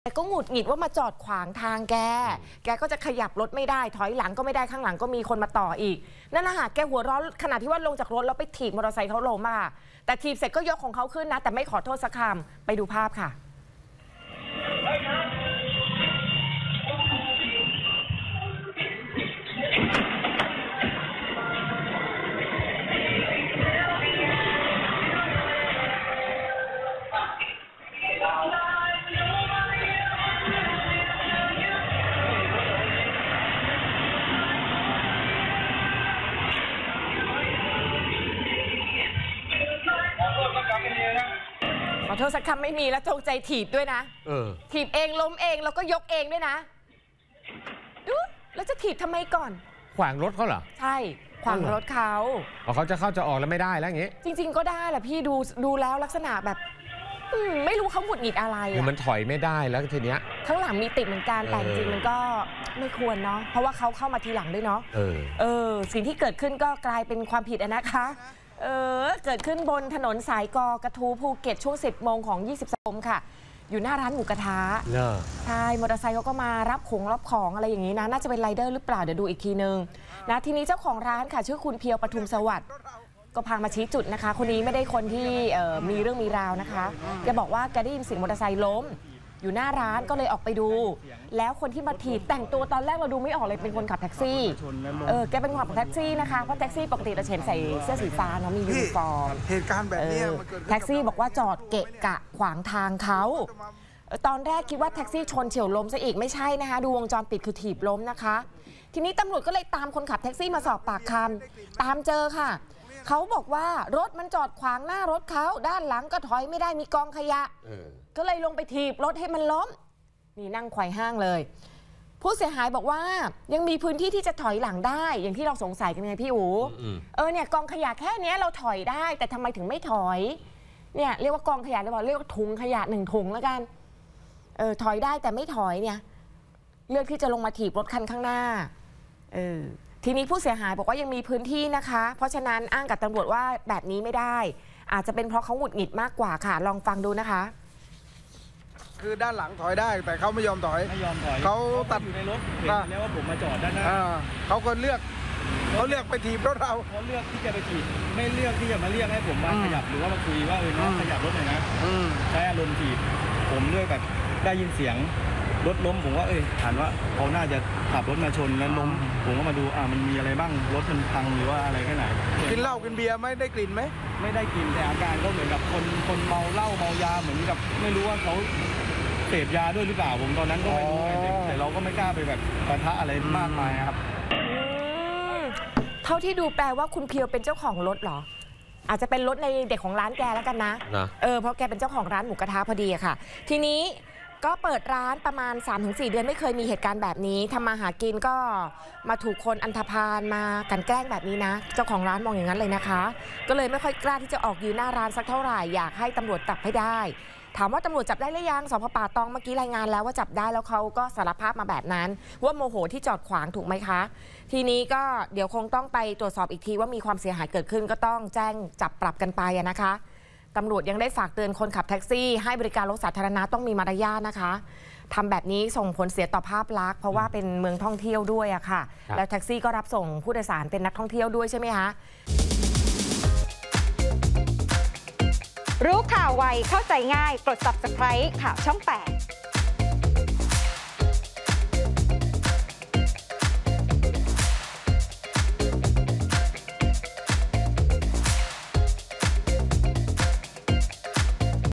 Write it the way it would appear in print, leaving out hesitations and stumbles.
แกก็หงุดหงิดว่ามาจอดขวางทางแกก็จะขยับรถไม่ได้ถอยหลังก็ไม่ได้ข้างหลังก็มีคนมาต่ออีกนั่นแหละค่ะแกหัวร้อนขณะที่ว่าลงจากรถแล้วไปถีบมอเตอร์ไซค์เขาล้มอ่ะแต่ถีบเสร็จก็ยกของเขาขึ้นนะแต่ไม่ขอโทษสักคำไปดูภาพค่ะขอโทษสักคำไม่มีแล้วจงใจถีบด้วยนะถีบเองล้มเองแล้วก็ยกเองด้วยนะดูแล้วจะถีบทำไมก่อนขวางรถเขาเหรอใช่ขวางรถเขาเขาจะเข้าจะออกแล้วไม่ได้แล้วอย่างงี้จริงๆก็ได้แหละพี่ดูแล้วลักษณะแบบไม่รู้เขาหงุดหงิดอะไรมันถอยไม่ได้แล้วทีเนี้ยข้างหลังมีติดเหมือนกันแต่จริงมันก็ไม่ควรเนาะเพราะว่าเขาเข้ามาทีหลังด้วยเนาะสิ่งที่เกิดขึ้นก็กลายเป็นความผิดนะคะเกิดขึ้นบนถนนสายกระทูภูเก็ตช่วง10 โมงของ20 ค่ะอยู่หน้าร้านหมูกระทะใช่มอเตอร์ไซค์เขาก็มารับของอะไรอย่างนี้นะน่าจะเป็นไรเดอร์หรือเปล่าเดี๋ยวดูอีกทีนึงนะทีนี้เจ้าของร้านค่ะชื่อคุณเพียวปทุมสวัสดิ์ก็พามาชี้จุดนะคะคนนี้ไม่ได้คนที่มีเรื่องมีราวนะคะแกบอกว่าแกได้ยินเสียงมอเตอร์ไซค์ล้มอยู่หน้าร้านก็เลยออกไปดูแล้วคนที่มาถีบแต่งตัวตอนแรกเราดูไม่ออกเลยเป็นคนขับแท็กซี่แกเป็นคนขับแท็กซี่นะคะเพราะแท็กซี่ปกติเราเห็นใส่เสื้อสีฟ้าเนาะมียูนิฟอร์มเหตุการณ์แบบนี้แท็กซี่บอกว่าจอดเกะกะขวางทางเขาตอนแรกคิดว่าแท็กซี่ชนเฉี่ยวล้มซะอีกไม่ใช่นะคะดูวงจรปิดคือถีบล้มนะคะทีนี้ตำรวจก็เลยตามคนขับแท็กซี่มาสอบปากคำตามเจอค่ะเขาบอกว่ารถมันจอดขวางหน้ารถเขาด้านหลังก็ถอยไม่ได้มีกองขยะก็เลยลงไปถีบรถให้มันล้มนี่นั่งไขว่ห้างเลยผู้เสียหายบอกว่ายังมีพื้นที่ที่จะถอยหลังได้อย่างที่เราสงสัยกันไงพี่อู๋เนี่ยกองขยะแค่นี้เราถอยได้แต่ทำไมถึงไม่ถอยเนี่ยเรียกว่ากองขยะหรือเปล่าเรียกว่าถุงขยะ1 ถุงแล้วกันถอยได้แต่ไม่ถอยเนี่ยเลือกที่จะลงมาถีบรถคันข้างหน้าทีนี้ผู้เสียหายบอกว่ายังมีพื้นที่นะคะเพราะฉะนั้นอ้างกับตำรวจว่าแบบนี้ไม่ได้อาจจะเป็นเพราะเขาหงุดหงิดมากกว่าค่ะลองฟังดูนะคะคือด้านหลังถอยได้แต่เขาไม่ยอมถอยเขาตัดอยู่ในรถเห็นแล้วว่าผมมาจอดด้านหน้าเขาก็เลือกไปถีบรถเราเขาเลือกที่จะไปถีบไม่เลือกที่จะมาเรียกให้ผมมาขยับหรือว่ามาคุยว่าน้องขยับรถหน่อยนะใช้อารมณ์ถีบผมเลือกแบบได้ยินเสียงรถล้มผมว่าถามว่าเขาน่าจะขับรถมาชนแล้วล้มผมก็มาดูมันมีอะไรบ้างรถมันพังหรือว่าอะไรแค่ไหนกินเหล้ากินเบียร์ไม่ได้กลิ่นไหมไม่ได้กลิ่นแต่อาการก็เหมือนกับคนเมาเหล้าเมายาเหมือนกับไม่รู้ว่าเขาเสพยาด้วยหรือเปล่าผมตอนนั้นก็ไม่รู้แต่เราก็ไม่กล้าไปแบบปะทะอะไรมากมายครับเท่าที่ดูแปลว่าคุณเพียวเป็นเจ้าของรถเหรออาจจะเป็นรถในเด็กของร้านแกแล้วกันนะเพราะแกเป็นเจ้าของร้านหมูกระทะพอดีอะค่ะทีนี้ก็เปิดร้านประมาณ 3-4 เดือนไม่เคยมีเหตุการณ์แบบนี้ทำมาหากินก็มาถูกคนอันธพาลมากันแกล้งแบบนี้นะเจ้าของร้านมองอย่างนั้นเลยนะคะก็เลยไม่ค่อยกล้าที่จะออกยืนหน้าร้านสักเท่าไหร่อยากให้ตำรวจจับให้ได้ถามว่าตำรวจจับได้หรือยังสพ.ป่าตองเมื่อกี้รายงานแล้วว่าจับได้แล้วเขาก็สารภาพมาแบบนั้นว่าโมโหที่จอดขวางถูกไหมคะทีนี้ก็เดี๋ยวคงต้องไปตรวจสอบอีกทีว่ามีความเสียหายเกิดขึ้นก็ต้องแจ้งจับปรับกันไปนะคะตำรวจยังได้ฝากเตือนคนขับแท็กซี่ให้บริการรถสาธารณะต้องมีมารยาทนะคะทำแบบนี้ส่งผลเสียต่อภาพลักษณ์เพราะว่าเป็นเมืองท่องเที่ยวด้วยอะค่ะแล้วแท็กซี่ก็รับส่งผู้โดยสารเป็นนักท่องเที่ยวด้วยใช่ไหมคะรู้ข่าวไวเข้าใจง่ายกด Subscribe ข่าวช่อง 8